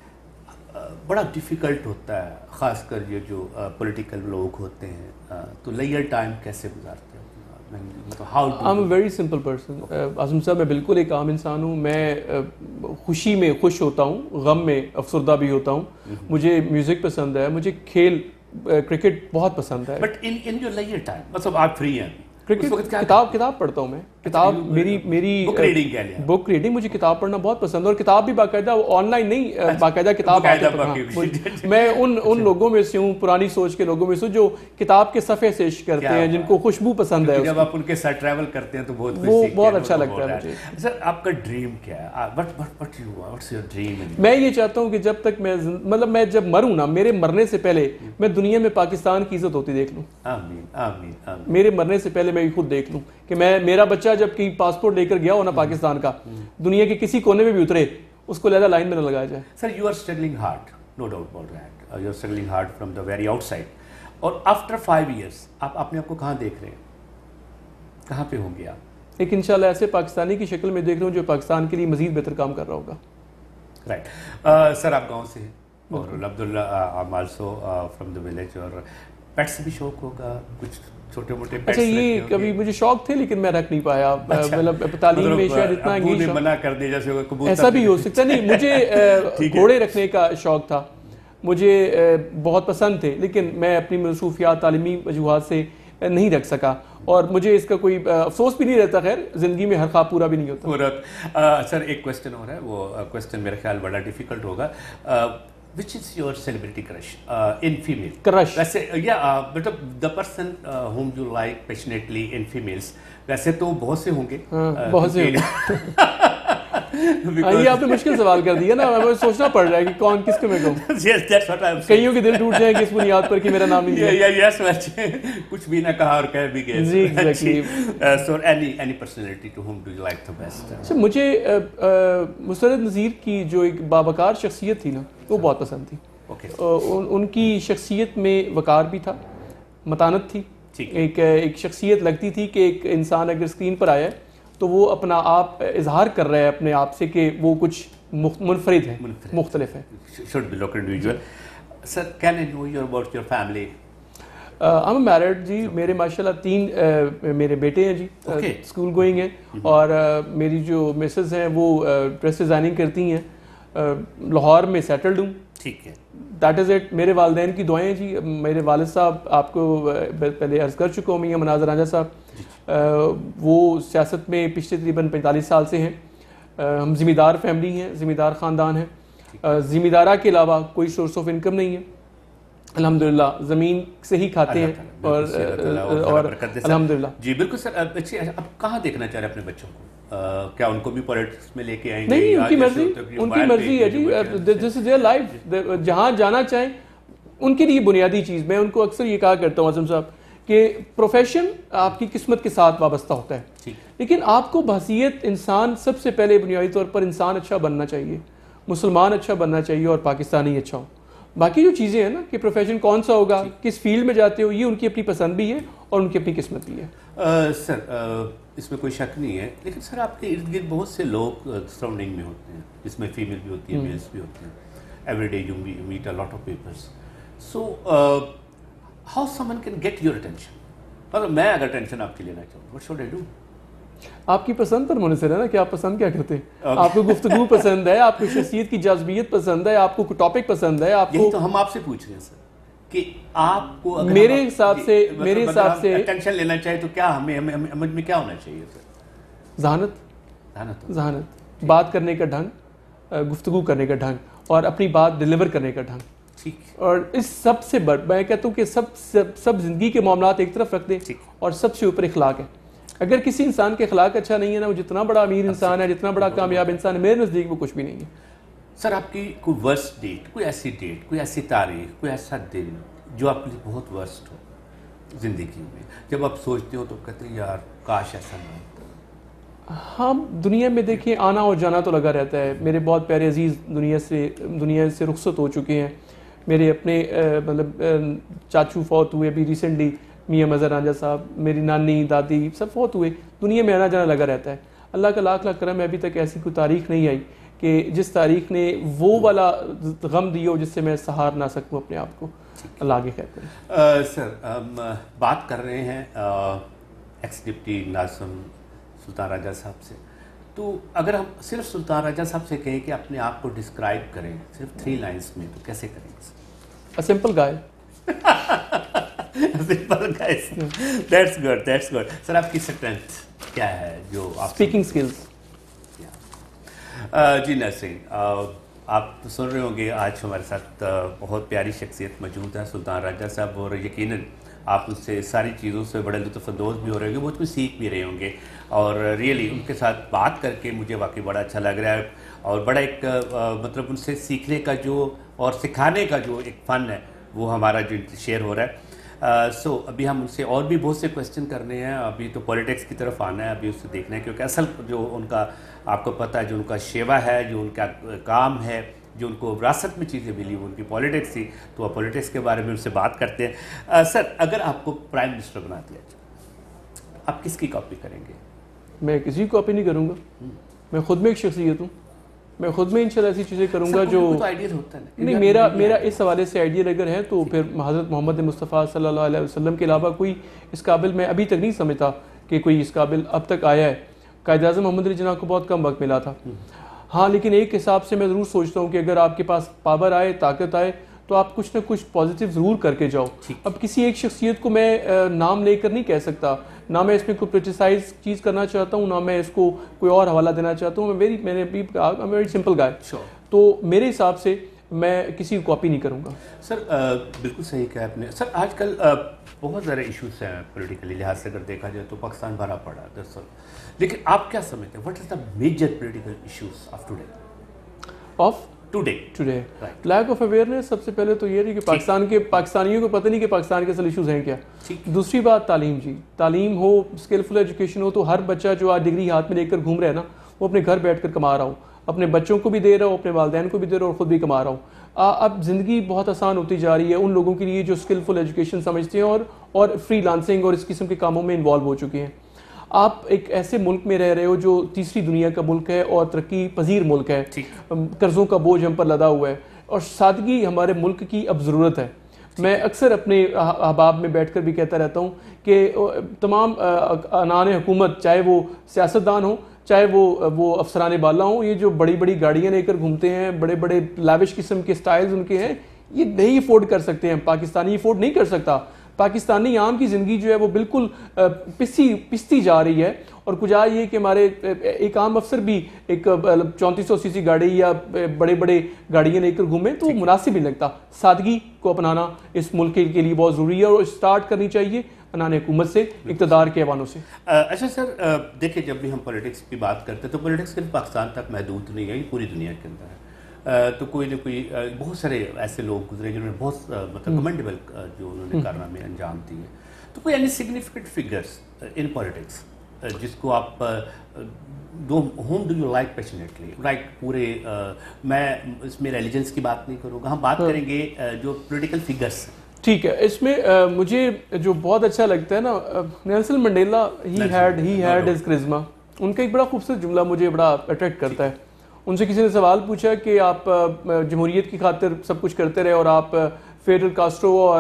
بڑا ڈیفیکلٹ ہوتا ہے, خاص کر یہ جو پولیٹیکل لوگ ہوتے ہیں, تو لیئر ٹائم کیسے گزارتے ہیں؟ I am a very simple person. Azam صاحب, میں بالکل ایک عام انسان ہوں. میں خوشی میں خوش ہوتا ہوں, غم میں افسردہ بھی ہوتا ہوں. مجھے میوزک پسند ہے, مجھے کھیل کرکٹ بہت پسند ہے. بٹ ان ان یور لیئر ٹائم, مطلب آپ فری ہیں کرکٹ کتاب کتاب پڑھتا ہوں میں. کتاب میری میری بک ریڈنگ, مجھے کتاب پڑھنا بہت پسند ہے, اور کتاب بھی باقاعدہ آن لائن نہیں, باقاعدہ کتاب. میں ان ان لوگوں میں سے ہوں, پرانی سوچ کے لوگوں میں سے جو کتاب کے صفحے سے عشق کرتے ہیں, جن کو خوشبو پسند ہے. جب آپ ان کے ساتھ ٹریول کرتے ہیں تو بہت وہ بہت اچھا لگتا ہے مجھے. سر آپ کا ڈریم کیا ہے؟ What's your dream? میں یہ چاہتا ہوں کہ جب تک میں مطلب میں جب مروں نا, میرے مرنے سے پہلے میں دنیا میں پاکستان کی عزت ہوتی دیکھ لوں. آمین آمین آمین. میرے مرنے سے پہلے میں خود دیکھ لوں کہ میں میرا بچہ جب کہیں پاسپورٹ لے کر گیا ہو نا پاکستان کا, دنیا کے کسی کونے میں بھی اترے, اس کو لہذا لائن میں نہ لگایا جائے. Sir you are struggling hard, no doubt about that, you are struggling hard from the very outside, اور آفٹر فائیو ایئرس آپ اپنے آپ کو کہاں دیکھ رہے ہیں, کہاں پہ ہوں گے آپ؟ ایک انشاءاللہ ایسے پاکستانی کی شکل میں دیکھ رہا ہوں جو پاکستان کے لیے مزید بہتر کام کر رہا ہوگا. رائٹ. سر آپ گاؤں سے ہیں؟ اور الحمدللہ I also from the village. اور پیٹس بھی شوق ہوگا کچھ چھوٹے موٹے پیٹس؟ اچھا یہ کبھی مجھے شوق تھے لیکن میں رکھ نہیں پایا, مطلب تعلیم میں شاید اتنا انگیج منع کر دیا جیسے کبوتر, ایسا بھی ہو سکتا نہیں. مجھے گھوڑے رکھنے کا شوق تھا, مجھے بہت پسند تھے, لیکن میں اپنی مصروفیات تعلیمی وجوہات سے نہیں رکھ سکا, اور مجھے اس کا کوئی افسوس بھی نہیں رہتا. خیر زندگی میں ہر خواب پورا بھی نہیں ہوتا. پورا. سر ایک کویسچن ہو رہا ہے, وہ کویسچن میرے خیال بڑا ڈیفیکلٹ ہوگا. Which is your celebrity crush uh, in female? Crush. ویسے yeah, مطلب the person uh, whom you like passionately in females. ویسے تو بہت سے ہوں گے. بہت سے ہوں گے. یہ آپ نے مشکل سوال کر دیا نا, ہمیں سوچنا پڑ رہا ہے کہ کون کس کو میں کہوں. Yes, that's what I'm saying. کئیوں کے دل ٹوٹ جائیں گے اس بنیاد پر کہ میرا نام نہیں لیا. Yes, کچھ بھی نہ کہا اور کہہ بھی گئے. جی exactly. So any any personality to whom do you like the best? اچھا مجھے مسرت نذیر کی جو ایک باوقار شخصیت تھی نا وہ بہت پسند تھی. ان کی شخصیت میں وقار بھی تھا, متانت تھی, ایک ایک شخصیت لگتی تھی کہ ایک انسان اگر اسکرین پر آیا ہے تو وہ اپنا آپ اظہار کر رہا ہے اپنے آپ سے کہ وہ کچھ منفرد ہے, مختلف ہے. should be local individual. Sir, can I know you about your family? I'm married جی, میرے ماشاءاللہ تین میرے بیٹے ہیں جی, اسکول گوئنگ ہیں, اور میری جو مسز ہیں وہ ڈریس ڈیزائننگ کرتی ہیں, لاہور میں سیٹلڈ ہوں. ٹھیک ہے, دیٹ از اٹ. میرے والدین کی دعائیں جی. میرے والد صاحب آپ کو پہلے عرض کر چکا ہوں, میاں مناظر راجہ صاحب, وہ سیاست میں پچھلے تقریباً پینتالیس سال سے ہیں. ہم ذمہ دار فیملی ہیں, ذمہ دار خاندان ہیں. ذمہ دارہ کے علاوہ کوئی سورس آف انکم نہیں ہے الحمدللہ, زمین سے ہی کھاتے ہیں اور اور الحمدللہ. جی بالکل سر. اچھا اب کہاں دیکھنا چاہ رہے ہیں اپنے بچوں کو؟ کیا ان کو بھی پولیٹکس میں لے کے آئیں گے؟ نہیں, ان کی مرضی, ان کی مرضی ہے جی. دس از دیئر لائف, جہاں جانا چاہیں ان کے لیے بنیادی چیز. میں ان کو اکثر یہ کہا کرتا ہوں اعظم صاحب کہ پروفیشن آپ کی قسمت کے ساتھ وابستہ ہوتا ہے, لیکن آپ کو بحیثیت انسان سب سے پہلے بنیادی طور پر انسان اچھا بننا چاہیے, مسلمان اچھا بننا چاہیے اور پاکستانی اچھا ہو. باقی جو چیزیں ہیں نا کہ پروفیشن کون سا ہوگا, کس فیلڈ میں جاتے ہو, یہ ان کی اپنی پسند بھی ہے اور ان کی اپنی قسمت بھی ہے. سر اس میں کوئی شک نہیں ہے, لیکن سر آپ کے ارد گرد بہت سے لوگ سراؤنڈنگ میں ہوتے ہیں, جس میں فیمیل بھی ہوتی ہیں, میلس بھی ہوتے ہیں. Every day you meet a lot of peoples. So how someone can get your attention? مطلب میں اگر اٹینشن آپ کی لینا چاہوں, وٹ شوڈ آئی ڈو؟ آپ کی پسند پر منحصر ہے نا کہ آپ پسند کیا کرتے ہیں. آپ کو گفتگو پسند ہے, آپ کو شخصیت کی جاذبیت پسند ہے, آپ کو ٹاپک پسند ہے. آپ کو تو ہم آپ سے پوچھ رہے ہیں سر کہ آپ کو میرے حساب سے میرے حساب سے اٹینشن لینا چاہے تو کیا ہمیں ہمیں میں کیا ہونا چاہیے سر؟ ذہانت, ذہانت ذہانت, بات کرنے کا ڈھنگ, گفتگو کرنے کا ڈھنگ, اور اپنی بات ڈیلیور کرنے کا ڈھنگ. اور اس سب سے بڑھ میں کہتا ہوں کہ سب سب زندگی کے معاملات ایک طرف رکھ دیں, اور سب سے اوپر اخلاق ہے. اگر کسی انسان کے اخلاق اچھا نہیں ہے نا, وہ جتنا بڑا امیر انسان ہے, جتنا بڑا کامیاب انسان ہے, میرے نزدیک وہ کچھ بھی نہیں ہے. سر آپ کی کوئی ورسٹ ڈیٹ, کوئی ایسی ڈیٹ, کوئی ایسی تاریخ, کوئی ایسا دن جو آپ کے لیے بہت ورسٹ ہو زندگی میں, جب آپ سوچتے ہو تو کہتے ہیں یار کاش ایسا نہ ہوتا؟ ہاں, دنیا میں دیکھیں آنا اور جانا تو لگا رہتا ہے. میرے بہت پیارے عزیز دنیا سے دنیا سے رخصت ہو چکے ہیں. میرے اپنے مطلب چاچو فوت ہوئے ابھی ریسنٹلی, میاں مظہر راجہ صاحب, میری نانی دادی سب فوت ہوئے. دنیا میں آنا جانا لگا رہتا ہے. اللہ کا لاکھ لاکھ کرم ہے, ابھی تک ایسی کوئی تاریخ نہیں آئی کہ جس تاریخ نے وہ والا غم دیا ہو جس سے میں سہار نہ سکوں اپنے آپ کو. اللہ آگے خیر کرے. سر ہم بات کر رہے ہیں ایکس ڈپٹی ناظم سلطان راجہ صاحب سے, تو اگر ہم صرف سلطان راجہ صاحب سے کہیں کہ اپنے آپ کو ڈسکرائب کریں صرف تھری لائنس میں, تو کیسے کریں گے؟ A simple guy. Simple guys. That's good, that's good. سر آپ کی اسٹرینتھ کیا ہے جو آپ؟ Speaking skills. جی نسرین, آپ تو سن رہے ہوں گے آج ہمارے ساتھ بہت پیاری شخصیت موجود ہے سلطان راجہ صاحب, اور یقیناً آپ ان سے ساری چیزوں سے بڑے لطف اندوز بھی ہو رہے ہوں گے, بہت کچھ سیکھ بھی رہے ہوں گے. اور ریئلی ان کے ساتھ بات کر کے مجھے واقعی بڑا اچھا لگ رہا ہے, اور بڑا ایک مطلب ان سے سیکھنے کا جو اور سکھانے کا جو ایک فن ہے وہ ہمارا جو شیئر ہو رہا ہے. سو uh, so, ابھی ہم ان سے اور بھی بہت سے کویسچن کرنے ہیں. ابھی تو پولیٹکس کی طرف آنا ہے, ابھی اس سے دیکھنا ہے, کیونکہ اصل جو ان کا آپ کو پتہ ہے جو ان کا شیوا ہے, جو ان کا کام ہے, جو ان کو وراثت میں چیزیں ملی وہ ان کی پولیٹکس تھی, تو وہ پولیٹکس کے بارے میں ان سے بات کرتے ہیں. uh, سر اگر آپ کو پرائم منسٹر بنا دیا جائے, آپ کس کی کاپی کریں گے؟ میں کسی کی کاپی نہیں کروں گا, میں خود میں ایک شخصیت ہوں. میں خود میں انشاءاللہ ایسی چیزیں کروں گا جو آئیڈیل ہوتا ہے نہیں میرا میرا اس حوالے سے آئیڈیل اگر ہے تو پھر حضرت محمد مصطفیٰ صلی اللہ علیہ وسلم کے علاوہ کوئی اس قابل میں ابھی تک نہیں سمجھتا کہ کوئی اس قابل اب تک آیا ہے. قائد اعظم محمد علی جناح کو بہت کم وقت ملا تھا. ہاں لیکن ایک حساب سے میں ضرور سوچتا ہوں کہ اگر آپ کے پاس پاور آئے, طاقت آئے, تو آپ کچھ نہ کچھ پازیٹیو ضرور کر کے جاؤ. اب کسی ایک شخصیت کو میں نام لے کر نہیں کہہ سکتا, نہ میں اس میں کوئی کرٹیسائز چیز کرنا چاہتا ہوں, نہ میں اس کو کوئی اور حوالہ دینا چاہتا ہوں. میں ویری میں نے بھی ویری سمپل گائے, تو میرے حساب سے میں کسی کو کاپی نہیں کروں گا. سر بالکل صحیح کہا آپ نے. سر آج کل بہت سارے ایشوز ہیں پولیٹیکلی لحاظ سے اگر دیکھا جائے تو پاکستان بھرا پڑا ہے دراصل, لیکن آپ کیا سمجھتے ہیں what is the major political issues of today of today today lack of awareness. سب سے پہلے تو یہ ہے کہ پاکستان کے پاکستانیوں کو پتہ نہیں کہ پاکستان کے اصل ایشوز ہیں کیا. دوسری بات تعلیم. جی تعلیم ہو, اسکلفل ایجوکیشن ہو, تو ہر بچہ جو آج ڈگری ہاتھ میں لے کر گھوم رہا ہے نا, وہ اپنے گھر بیٹھ کر کما رہا ہوں, اپنے بچوں کو بھی دے رہا ہوں, اپنے والدین کو بھی دے رہا ہوں, اور خود بھی کما رہا ہوں. اب زندگی بہت آسان ہوتی جا رہی ہے ان لوگوں کے لیے جو اسکلفل ایجوکیشن سمجھتے ہیں اور اور فری لانسنگ اور اس قسم کے کاموں میں انوالو ہو چکے ہیں. آپ ایک ایسے ملک میں رہ رہے ہو جو تیسری دنیا کا ملک ہے اور ترقی پذیر ملک ہے, قرضوں کا بوجھ ہم پر لدا ہوا ہے, اور سادگی ہمارے ملک کی اب ضرورت ہے. میں اکثر اپنے احباب میں بیٹھ کر بھی کہتا رہتا ہوں کہ تمام عنان حکومت, چاہے وہ سیاستدان ہوں, چاہے وہ وہ افسران بالا ہوں, یہ جو بڑی بڑی گاڑیاں لے کر گھومتے ہیں, بڑے بڑے لیوش قسم کے سٹائلز ان کے ہیں, یہ نہیں افورڈ کر سکتے ہیں. پاکستانی افورڈ نہیں کر سکتا. پاکستانی عام کی زندگی جو ہے وہ بالکل پسی پستی جا رہی ہے. اور کجا یہ کہ ہمارے ایک عام افسر بھی ایک چونتیس سو سی سی گاڑی یا بڑے بڑے گاڑیاں لے کر گھومیں تو مناسب نہیں لگتا. سادگی کو اپنانا اس ملک کے لیے بہت ضروری ہے, اور اسٹارٹ کرنی چاہیے عنان حکومت سے, اقتدار کے ایوانوں سے. اچھا سر دیکھیں, جب بھی ہم پولیٹکس کی بات کرتے ہیں تو پولیٹکس صرف پاکستان تک محدود نہیں ہے, یہ پوری دنیا کے اندر ہے. تو کوئی نہ کوئی بہت سارے ایسے لوگ گزرے جنہوں نے بہت مطلب کمنڈیبل جو انہوں نے کارنامے انجام دیے. تو کوئی any significant figures in politics جس کو آپ to whom do you like passionately like پورے, میں اس میں ریلیجنس کی بات نہیں کروں گا, ہم بات کریں گے جو پولیٹیکل فگرس. ٹھیک ہے, اس میں مجھے جو بہت اچھا لگتا ہے نا, Nelson Mandela, he had he had his charisma. ان کا ایک بڑا خوبصورت جملہ مجھے بڑا اٹریکٹ کرتا ہے. ان سے کسی نے سوال پوچھا کہ آپ جمہوریت کی خاطر سب کچھ کرتے رہے اور آپ فیڈرل کاسٹرو اور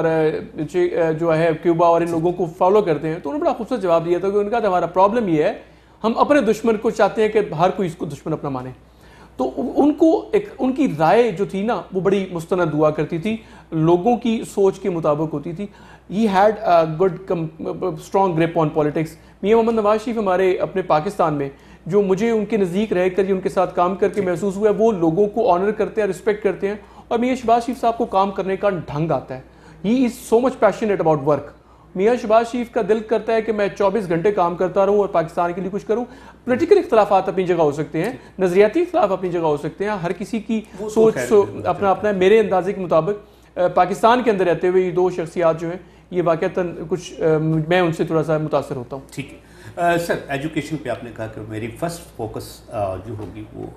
جو ہے کیوبا اور ان لوگوں کو فالو کرتے ہیں, تو انہوں نے بڑا خوبصورت جواب دیا تھا کہ ان کا ہمارا پرابلم یہ ہے, ہم اپنے دشمن کو چاہتے ہیں کہ ہر کوئی اس کو دشمن اپنا مانے. تو ان کو ایک ان کی رائے جو تھی نا وہ بڑی مستند ہوا کرتی تھی, لوگوں کی سوچ کے مطابق ہوتی تھی. He had good strong grip on politics. Mian Muhammad Nawaz Sharif ہمارے اپنے پاکستان میں جو مجھے ان کے نزدیک رہ کر ان کے ساتھ کام کر کے محسوس ہوا ہے, وہ لوگوں کو آنر کرتے ہیں, رسپیکٹ کرتے ہیں, اور میاں شہباز شریف صاحب کو کام کرنے کا ڈھنگ آتا ہے. He is so much passionate about work. Mian Shehbaz شریف کا دل کرتا ہے کہ میں چوبیس گھنٹے کام کرتا رہوں اور پاکستان کے لیے کچھ کروں. پولیٹیکل اختلافات اپنی جگہ ہو سکتے ہیں, نظریاتی اختلاف اپنی جگہ ہو سکتے ہیں, ہر کسی کی سوچ اپنا اپنا میرے اندازے کے مطابق پاکستان کے اندر رہتے ہوئے یہ دو شخصیات جو ہیں یہ واقعتاً کچھ میں ان سے تھوڑا سا متاثر ہوتا ہوں. ٹھیک ہے سر, ایجوکیشن پہ آپ نے کہا کہ میری فرسٹ فوکس جو ہوگی وہ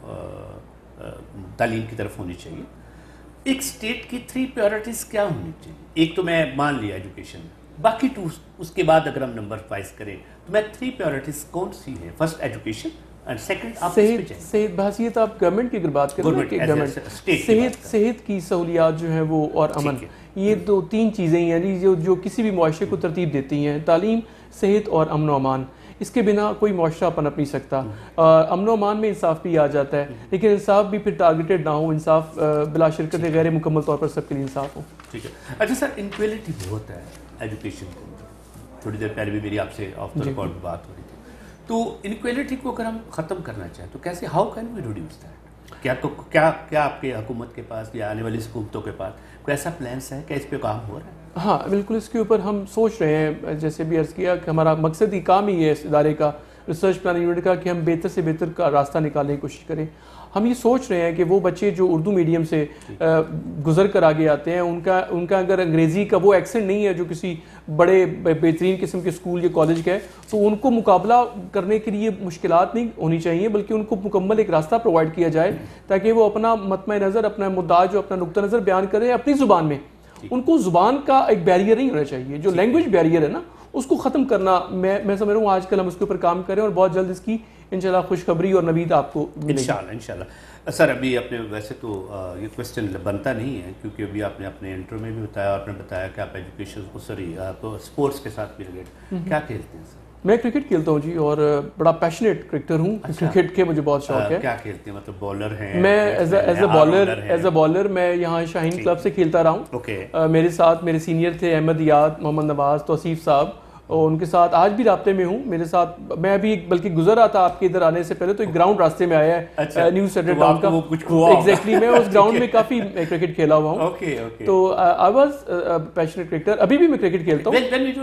تعلیم کی طرف ہونی چاہیے. ایک اسٹیٹ کی تھری پریورٹیز کیا ہونی چاہیے؟ ایک تو میں مان لیا ایجوکیشن, باقی ٹو اس کے بعد اگر ہم نمبر وائز کریں تو میں تھری پریورٹیز کون سی ہیں؟ فرسٹ ایجوکیشن, اینڈ سیکنڈ آپ صحت صحت بحثیت آپ گورنمنٹ کی اگر بات کریں صحت صحت کی سہولیات جو ہیں وہ اور امن, یہ دو تین چیزیں ہیں جو جو کسی بھی معاشرے کو ترتیب دیتی ہیں. تعلیم, صحت اور امن و امان, اس کے بنا کوئی معاشرہ پنپ نہیں سکتا. امن و امان میں انصاف بھی آ جاتا ہے, لیکن انصاف بھی پھر ٹارگیٹڈ نہ ہو, انصاف بلا شرکت غیر مکمل طور پر سب کے لیے انصاف ہو. ٹھیک ہے. اچھا سر, انکویلٹی بہت ہے ایجوکیشن کے اندر, تھوڑی دیر پہلے بھی میری آپ سے آف دا ریکارڈ بات ہو رہی تھی. تو انکویلٹی کو اگر ہم ختم کرنا چاہیں تو کیسے, how can we reduce that? کیا کیا کیا آپ کے حکومت کے پاس یا آنے والی حکومتوں کے پاس کوئی ایسا پلانس ہے کہ اس پہ کام ہو رہا ہے؟ ہاں بالکل, اس کے اوپر ہم سوچ رہے ہیں. جیسے بھی عرض کیا کہ ہمارا مقصد ہی کام ہی ہے اس ادارے کا, ریسرچ پلاننگ یونٹ کا, کہ ہم بہتر سے بہتر کا راستہ نکالنے کی کوشش کریں. ہم یہ سوچ رہے ہیں کہ وہ بچے جو اردو میڈیم سے گزر کر آگے آتے ہیں, ان کا ان کا اگر انگریزی کا وہ ایکسنٹ نہیں ہے جو کسی بڑے بہترین قسم کے اسکول یا کالج کا ہے, تو ان کو مقابلہ کرنے کے لیے مشکلات نہیں ہونی چاہیے, بلکہ ان کو مکمل ایک راستہ پرووائڈ کیا جائے تاکہ وہ اپنا مطمع نظر, اپنا مدعا جو اپنا نقطہ نظر بیان کریں اپنی زبان میں. ان کو زبان کا ایک بیریئر نہیں ہونا چاہیے, جو لینگویج بیریئر ہے نا اس کو ختم کرنا, میں میں سمجھ رہا ہوں آج کل ہم اس کے اوپر کام کریں اور بہت جلد اس کی انشاءاللہ خوشخبری اور نوید آپ کو ملے گی انشاءاللہ انشاءاللہ سر ابھی آپ نے ویسے تو یہ کوشچن بنتا نہیں ہے کیونکہ ابھی آپ نے اپنے انٹرو میں بھی بتایا آپ نے بتایا کہ آپ ایجوکیشن کو سوری آپ اسپورٹس کے ساتھ بھی ریلیٹ کیا کھیلتے ہیں سر؟ میں کرکٹ کھیلتا ہوں جی اور بڑا پیشنیٹ کرکٹر ہوں. کرکٹ کے مجھے بہت شوق ہے. کیا کھیلتے ہیں مطلب بالر ہیں؟ میں as a bowler as a bowler میں یہاں شاہین کلب سے کھیلتا رہا ہوں. میرے ساتھ میرے سینئر تھے احمد یاد, محمد نواز, توصیف صاحب, اور ان کے ساتھ آج بھی رابطے میں ہوں. میرے ساتھ میں ابھی بلکہ گزر رہا تھا آپ کے ادھر آنے سے پہلے تو ایک گراؤنڈ راستے میں آیا ہے نیو سیٹر ٹاؤن کا. ایگزیکٹلی میں اس گراؤنڈ میں کافی کرکٹ کھیلا ہوا ہوں. تو آئی واز پیشنیٹ کرکٹر. ابھی بھی میں کرکٹ کھیلتا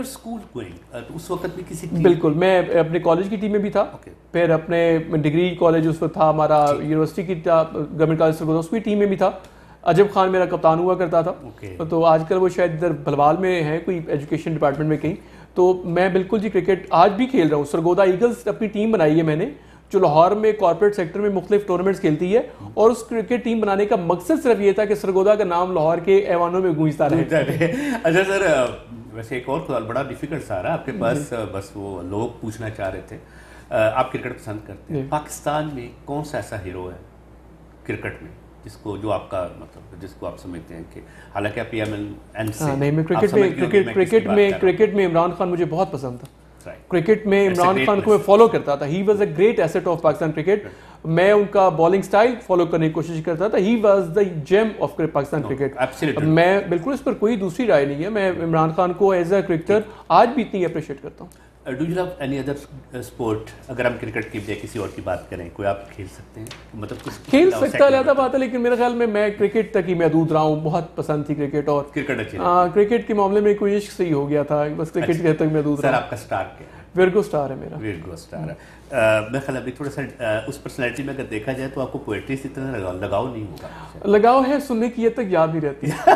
ہوں. اس وقت بھی کسی بالکل میں اپنے کالج کی ٹیم میں بھی تھا, پھر اپنے ڈگری کالج اس وقت تھا ہمارا, یونیورسٹی کی گورنمنٹ کالج سرگودا اس کی ٹیم میں بھی تھا. عجب خان میرا کپتان ہوا کرتا تھا. تو آج کل وہ شاید ادھر بھلوال میں ہے کوئی ایجوکیشن ڈپارٹمنٹ میں کہیں. تو میں بالکل جی کرکٹ آج بھی کھیل رہا ہوں. سرگودا ایگلز اپنی ٹیم بنائی ہے میں نے جو لاہور میں کارپوریٹ سیکٹر میں مختلف ٹورنامنٹس کھیلتی ہے, اور اس کرکٹ ٹیم بنانے کا مقصد صرف یہ تھا کہ سرگودا کا نام لاہور کے ایوانوں میں گونجتا رہے. اچھا سر, ویسے ایک اور سوال بڑا ڈیفیکلٹ سا رہا آپ کے پاس, بس وہ لوگ پوچھنا چاہ رہے تھے, آپ کرکٹ پسند کرتے ہیں, پاکستان میں کون سا ایسا ہیرو ہے کرکٹ میں جس کو جو آپ کا مطلب جس کو آپ سمجھتے ہیں کہ حالانکہ آپ پی ایم این سے نہیں, میں کرکٹ میں کرکٹ میں کرکٹ میں عمران خان مجھے بہت پسند تھا. کرکٹ میں عمران خان کو میں فالو کرتا تھا. He was a great asset of Pakistan cricket. میں ان کا بالنگ سٹائل فالو کرنے کی کوشش کرتا تھا. He was the gem of Pakistan cricket. میں بالکل اس پر کوئی دوسری رائے نہیں ہے. میں عمران خان کو ایز اے کرکٹر آج بھی اتنی اپریشیٹ کرتا ہوں. Do you love any other sport? اگر ہم کرکٹ کی بجائے کسی اور کی بات کریں, کوئی آپ کھیل سکتے ہیں مطلب کچھ کھیل سکتا علیحدہ بات ہے, لیکن میرے خیال میں میں کرکٹ تک ہی محدود رہا ہوں. بہت پسند تھی کرکٹ, اور کرکٹ اچھی کرکٹ کے معاملے میں کوئی عشق صحیح ہو گیا تھا, بس کرکٹ کے تک محدود رہا. سر آپ کا اسٹار کیا ہے؟ ویرگو اسٹار ہے میرا. ویرگو اسٹار ہے. میں خیال ابھی تھوڑا سا اس پرسنالٹی میں اگر دیکھا جائے تو آپ کو پوئٹری سے اتنا لگاؤ نہیں ہوگا. لگاؤ ہے, سننے کی یہ تک یاد نہیں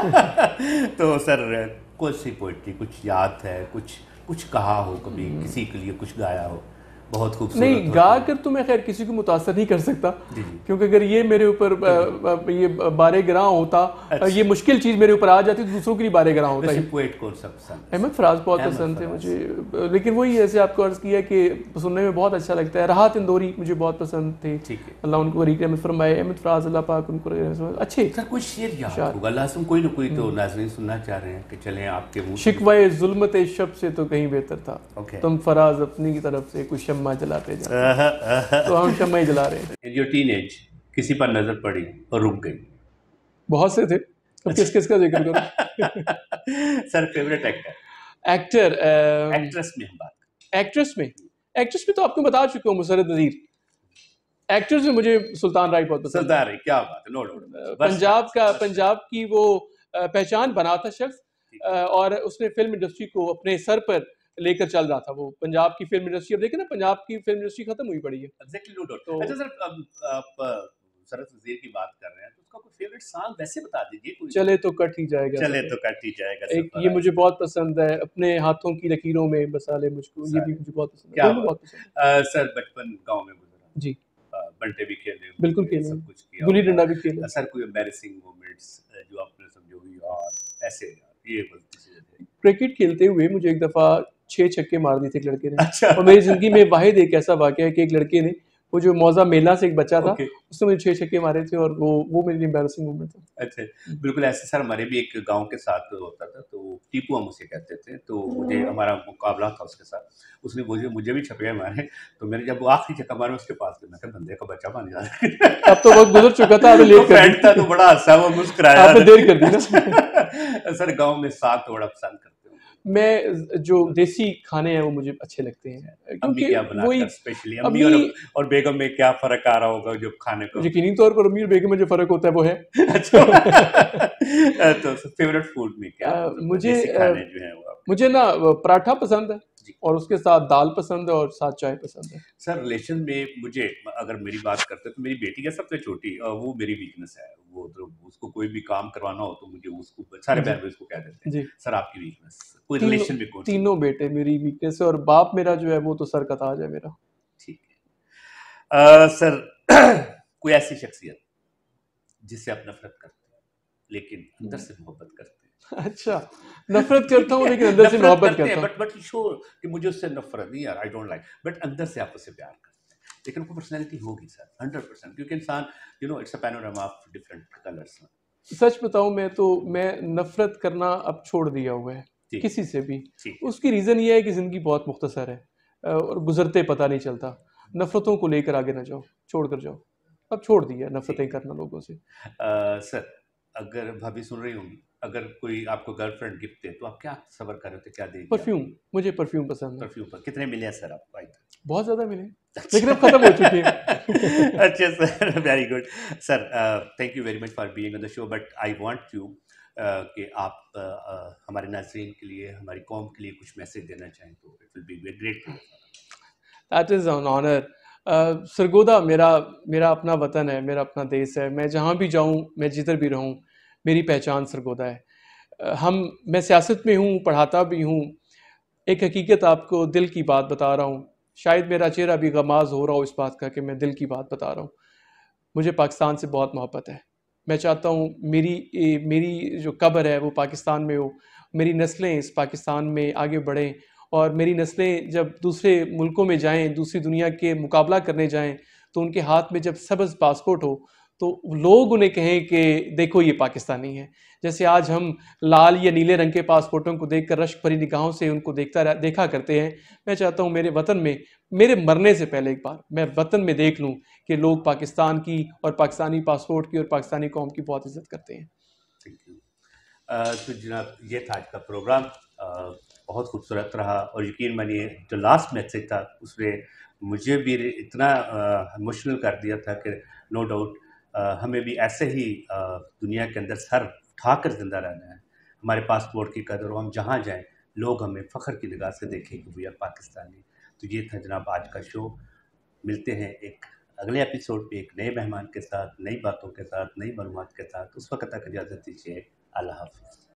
رہتی. تو سر کون سی پوئٹری کچھ یاد ہے, کچھ کچھ کہا ہو کبھی, کسی کے لیے کچھ گایا ہو بہت خوبصورت؟ نہیں, گا کر تو میں خیر کسی کو متاثر نہیں کر سکتا, کیونکہ اگر یہ میرے اوپر یہ بارے گراں ہوتا, یہ مشکل چیز میرے اوپر آ جاتی تو دوسروں کے لیے بارے گراں ہوتا. پوئٹ کون سا پسند؟ احمد فراز بہت پسند تھے مجھے, لیکن وہی ایسے آپ کو عرض کیا کہ سننے میں بہت اچھا لگتا ہے. راحت اندوری مجھے بہت پسند تھے, اللہ ان کو بریک رحمت فرمائے. احمد فراز اللہ پاک ان کو اچھے. سر کوئی شعر یاد ہوگا لازم, کوئی نہ کوئی تو ناظرین سننا چاہ رہے ہیں کہ چلیں آپ کے منہ. شکوائے ظلمت شب سے تو کہیں بہتر تھا, تم فراز اپنی طرف سے کچھ شمع جلاتے جا, تو ہم شمع ہی جلا رہے ہیں. جو ٹین ایج کسی پر نظر پڑی اور رک گئی؟ بہت سے تھے, اب کس کس کا ذکر کروں؟ Sir favourite actor? Actor actress میں ہم بات کریں. ایکٹریس میں ایکٹریس میں تو آپ کو بتا چکا ہوں, مسرت نذیر. ایکٹرز میں مجھے سلطان رائی بہت پسند. سلطان رائی کیا بات ہے, نو ڈاؤٹ. پنجاب کا پنجاب کی وہ پہچان بنا تھا شخص, اور اس نے فلم انڈسٹری کو اپنے سر پر لے کر چل رہا تھا. وہ پنجاب کی فلم انڈسٹری, اب دیکھیں نا پنجاب کی فلم انڈسٹری ختم ہوئی پڑی ہے. Exactly, no doubt. اچھا سر, آپ سرت نذیر کی بات کر رہے ہیں تو اس کا کوئی فیوریٹ سانگ ویسے بتا دیجیے. چلے تو کٹ ہی جائے گا, چلے تو کٹ ہی جائے گا. ایک یہ مجھے بہت پسند ہے, اپنے ہاتھوں کی لکیروں میں بسالے مجھ کو, یہ بھی مجھے بہت پسند ہے. بہت پسند. سر بچپن گاؤں میں گزرا جی, بنٹے بھی کھیلے, بالکل کھیلے, سب کچھ کیا, گلی ڈنڈا بھی کھیلا. سر کوئی امبیرسنگ مومنٹس جو آپ نے سمجھو گی اور ایسے یہ غلطی سے؟ کرکٹ کھیلتے ہوئے مجھے ایک دفعہ چھ چھکے مار دیے تھے ایک لڑکے نے, اور میری زندگی میں واحد ایک ایسا واقعہ ہے کہ ایک لڑکے نے, وہ جو موزہ میلہ سے ایک بچہ تھا, اس نے مجھے چھ چھکے مارے تھے, اور وہ وہ میری امبیرسنگ مومنٹ تھا. اچھا, بالکل ایسے سر ہمارے بھی ایک گاؤں کے ساتھ ہوتا تھا, تو ٹیپو ہم اسے کہتے تھے. تو مجھے ہمارا مقابلہ تھا اس کے ساتھ, اس نے مجھے مجھے بھی چھپے مارے. تو میں نے جب وہ آخری چھکا مارا اس کے پاس, میں کہا بندے کا بچہ بن جا رہا ہے. اب تو وقت گزر چکا تھا, اب لیٹ کر تھا تو بڑا ہنسا, وہ مسکرایا. آپ نے دیر کر دی نا. سر گاؤں میں ساتھ بڑا پسند کرتے. میں جو دیسی کھانے ہیں وہ مجھے اچھے لگتے ہیں, امی کیا بناتا ہے اسپیشلی, امی اور اور بیگم میں کیا فرق آ رہا ہوگا جو کھانے کو؟ یقینی طور پر امی اور بیگم میں جو فرق ہوتا ہے وہ ہے. تو فیوریٹ فوڈ میں کیا مجھے کھانے جو ہیں وہ؟ مجھے نا پراٹھا پسند ہے, اور اس کے ساتھ دال پسند ہے, اور ساتھ چائے پسند ہے. سر ریلیشن میں مجھے اگر میری بات کرتے تو میری بیٹی ہے سب سے چھوٹی, وہ میری ویکنس ہے. وہ اس کو کوئی بھی کام کروانا ہو تو مجھے اس کو سارے بہن اس کو کہہ دیتے ہیں. سر آپ کی ویکنس کوئی ریلیشن میں کون؟ تینوں بیٹے میری ویکنس ہے, اور باپ میرا جو ہے وہ تو سر کا تاج ہے میرا. ٹھیک ہے سر, کوئی ایسی شخصیت جس سے آپ نفرت کرتے ہیں لیکن اندر سے محبت کرتے ہیں؟ اچھا, نفرت کرتا ہوں لیکن اندر سے محبت کرتا ہوں. بٹ بٹ شور کہ مجھے اس سے نفرت نہیں یار, آئی ڈونٹ لائک, بٹ اندر سے آپ اسے پیار کرتے ہیں. لیکن وہ پرسنالٹی ہوگی سر ہنڈریڈ پرسینٹ، کیونکہ انسان you know it's a panorama of different colours. سچ بتاؤں میں تو میں نفرت کرنا اب چھوڑ دیا ہوا ہے کسی سے بھی. اس کی ریزن یہ ہے کہ زندگی بہت مختصر ہے اور گزرتے پتہ نہیں چلتا. نفرتوں کو لے کر آگے نہ جاؤ، چھوڑ کر جاؤ. اب چھوڑ دیا نفرتیں کرنا لوگوں سے. سر اگر بھابھی سن رہی ہوں گی، اگر کوئی آپ کو گرل فرینڈ گفٹ دے تو آپ کیا صبر کر رہے تھے، کیا دے گی؟ پرفیوم. مجھے پرفیوم پسند ہے. پرفیوم پر کتنے ملے ہیں سر آپ کو؟ بہت زیادہ ملے لیکن اب ختم ہو چکے ہیں. اچھا sir, very good sir. Thank you very much for being on the show, but I want you کہ آپ ہمارے ناظرین کے لیے، ہماری قوم کے لیے کچھ میسج دینا چاہیں تو it will be great. That is an honour. Sargodha میرا میرا اپنا وطن ہے، میرا اپنا دیس ہے. میں جہاں بھی جاؤں، میں جدھر بھی رہوں، میری پہچان سرگودا ہے. ہم میں سیاست میں ہوں، پڑھاتا بھی ہوں. ایک حقیقت آپ کو دل کی بات بتا رہا ہوں. شاید میرا چہرہ بھی غماز ہو رہا ہو اس بات کا کہ میں دل کی بات بتا رہا ہوں. مجھے پاکستان سے بہت محبت ہے. میں چاہتا ہوں میری میری جو قبر ہے وہ پاکستان میں ہو، میری نسلیں اس پاکستان میں آگے بڑھیں، اور میری نسلیں جب دوسرے ملکوں میں جائیں، دوسری دنیا کے مقابلہ کرنے جائیں، تو ان کے ہاتھ میں جب سبز پاسپورٹ ہو تو لوگ انہیں کہیں کہ دیکھو یہ پاکستانی ہے. جیسے آج ہم لال یا نیلے رنگ کے پاسپورٹوں کو دیکھ کر رشک بھری نگاہوں سے ان کو دیکھتا رہ دیکھا کرتے ہیں، میں چاہتا ہوں میرے وطن میں، میرے مرنے سے پہلے ایک بار میں وطن میں دیکھ لوں کہ لوگ پاکستان کی اور پاکستانی پاسپورٹ کی اور پاکستانی قوم کی بہت عزت کرتے ہیں. Thank you. تو جناب یہ تھا آج کا پروگرام، بہت خوبصورت رہا، اور یقین مانیے جو لاسٹ میسیج تھا اس میں مجھے بھی اتنا ایموشنل کر دیا تھا کہ نو ڈاؤٹ ہمیں بھی ایسے ہی دنیا کے اندر سر اٹھا کر زندہ رہنا ہے. ہمارے پاسپورٹ کی قدر ہو، ہم جہاں جائیں لوگ ہمیں فخر کی نگاہ سے دیکھیں کہ وی آر پاکستانی. تو یہ تھا جناب آج کا شو. ملتے ہیں ایک اگلے ایپیسوڈ پہ ایک نئے مہمان کے ساتھ، نئی باتوں کے ساتھ، نئی معلومات کے ساتھ. اس وقت تک اجازت دیجیے. اللہ حافظ.